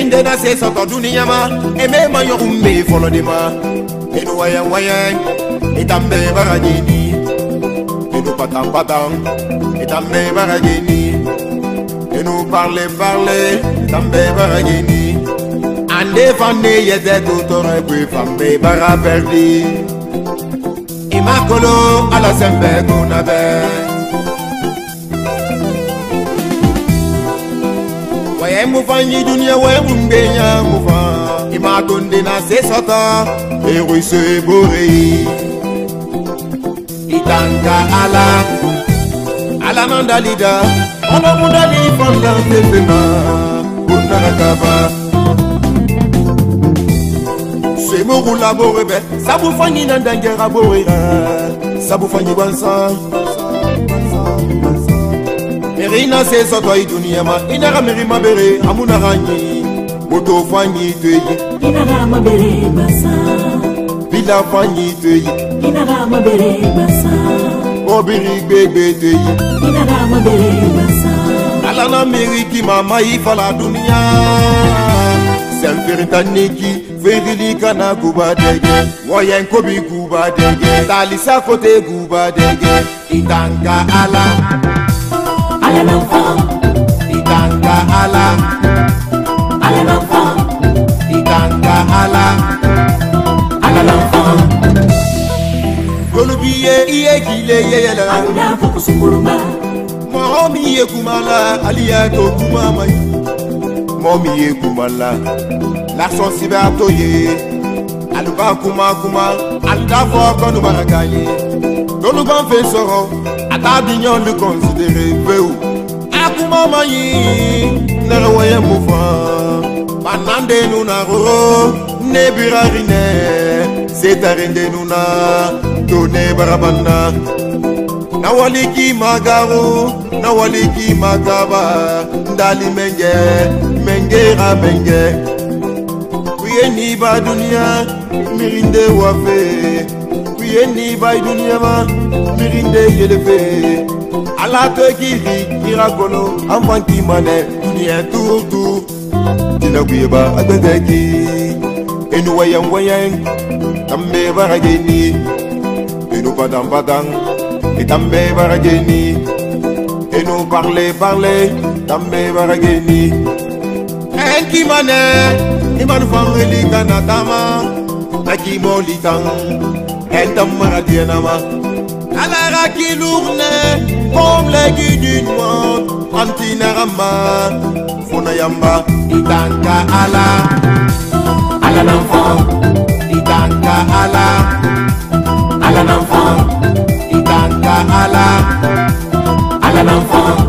Mirinde na se soto dunia ma eme ma yo umbe folo de ma enu waya waya itambe barageni enu patam patam itambe barageni enu parle parle itambe barageni ande fande yeze tutore kwe fambe bara perdi imakolo ala sembe kunabe waye mufanyi dunia waye mumbenya mufa imatonde na se sota eruise borei itanga ala mandalida ono mundali fonda tefema unarakaba se morula borebe sabu fanyi nandangera borera sabu fanyi bansa Merina se soto idunia ma inara merima bere amuna ranyi moto fanyi tei inara mabere basa bila fanyi tei inara mabere basa obiri gbegbe tei inara mabere basa alana meriki mama ifala dunia semferitaniki ferili kana guba dege woyen kobi guba dege talisa kote guba dege itanga ala l'enfant, itanga ala l'enfant, itanga ala l'enfant. Golubiye iye kile yeyela, anda fokusukuruma. Momi ye kumala, aliya to kumama. Momi ye kumala, l'accent cybertoye. Aluba kuma kuma, alda foko barakaye. Goluban fait soro, atabignon le considéré peu. Akuma mayi nerawaye mufa banande nuna ro nebirarine setarinde nuna tone barabanda nawaliki magaru nawaliki magaba ndali mengera menge kuyeni ba dunia mirinde wafe kuyeni ba dunia ma mirinde yelefe ala te kiri kirakolo amfanti mane dunia tutu tina kuyeba agbegeki enu wayan tambe barageni enu padam tambe barageni enu parle tambe barageni enki mane iman fangeli kanatama aki molitan entam maradienama alara qui lourne comme les guides du noir antinarama fonayamba itanga ala l'enfant itanga ala l'enfant itanga ala l'enfant